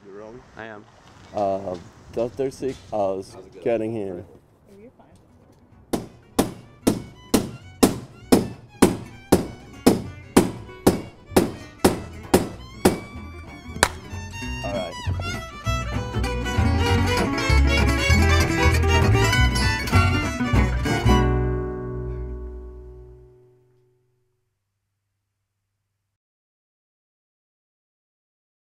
You rolling? I am. Just 36. I was getting here. Oh, you're fine. All right.